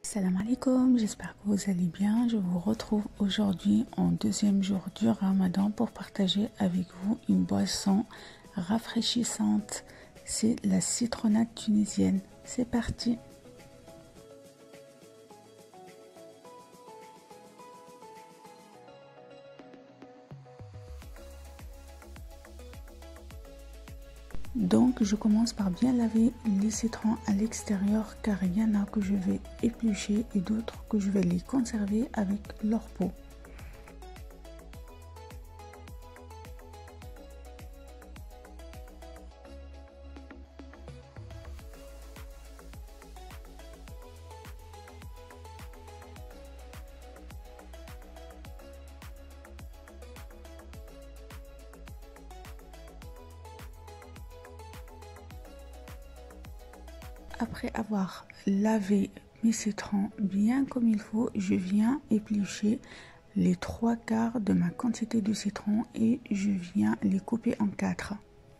Salam alaikum, j'espère que vous allez bien. Je vous retrouve aujourd'hui en deuxième jour du Ramadan pour partager avec vous une boisson rafraîchissante. C'est la citronnade tunisienne. C'est parti. Donc je commence par bien laver les citrons à l'extérieur car il y en a que je vais éplucher et d'autres que je vais les conserver avec leur peau. Après avoir lavé mes citrons bien comme il faut, je viens éplucher les 3/4 de ma quantité de citron et je viens les couper en 4.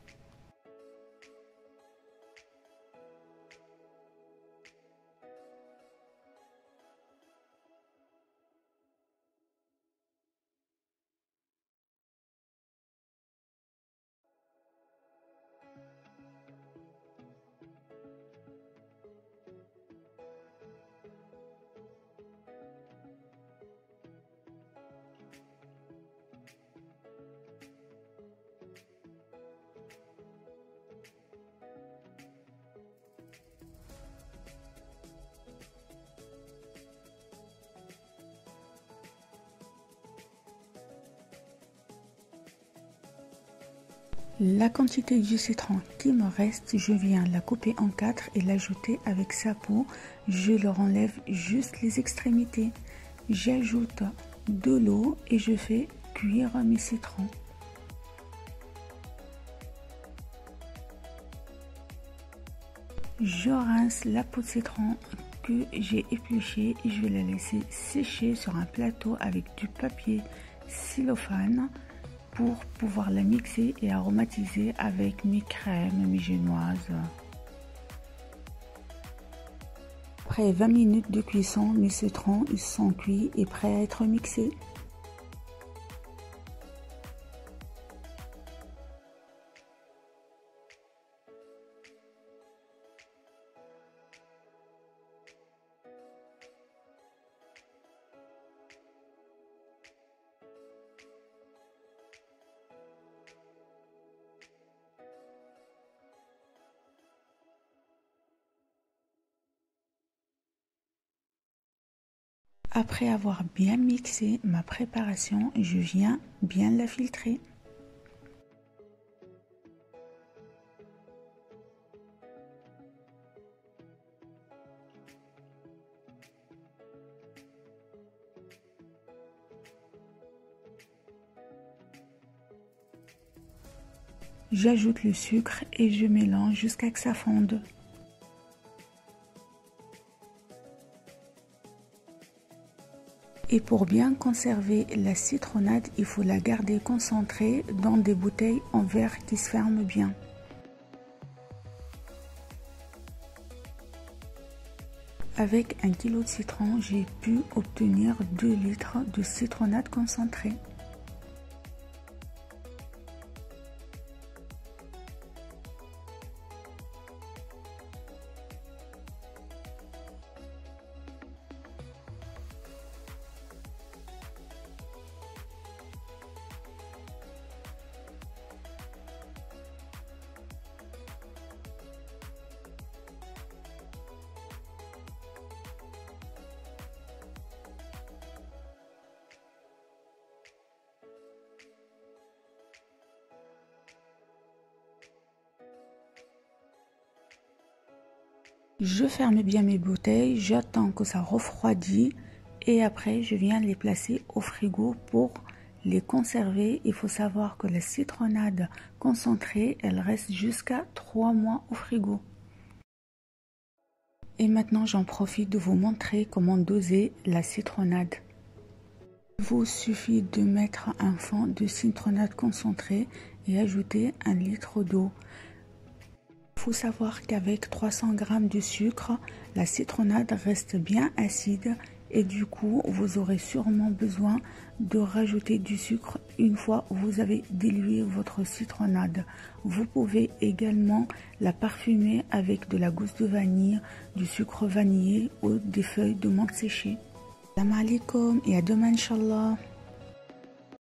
La quantité du citron qui me reste, je viens la couper en 4 et l'ajouter avec sa peau. Je leur enlève juste les extrémités. J'ajoute de l'eau et je fais cuire mes citrons. Je rince la peau de citron que j'ai épluchée et je vais la laisser sécher sur un plateau avec du papier cellophane pour pouvoir la mixer et aromatiser avec mes crèmes, mes génoises. Après 20 minutes de cuisson, mes citrons ils sont cuits et prêts à être mixés. Après avoir bien mixé ma préparation, je viens bien la filtrer. J'ajoute le sucre et je mélange jusqu'à que ça fonde. Et pour bien conserver la citronnade, il faut la garder concentrée dans des bouteilles en verre qui se ferment bien. Avec 1 kg de citron, j'ai pu obtenir 2 litres de citronnade concentrée. Je ferme bien mes bouteilles, j'attends que ça refroidit et après je viens les placer au frigo pour les conserver. Il faut savoir que la citronnade concentrée, elle reste jusqu'à 3 mois au frigo. Et maintenant j'en profite de vous montrer comment doser la citronnade. Il vous suffit de mettre un fond de citronnade concentrée et ajouter 1 litre d'eau. Il faut savoir qu'avec 300 g de sucre, la citronnade reste bien acide et du coup, vous aurez sûrement besoin de rajouter du sucre une fois vous avez dilué votre citronnade. Vous pouvez également la parfumer avec de la gousse de vanille, du sucre vanillé ou des feuilles de menthe séchée. Salam alaikum et à demain, Inch'Allah.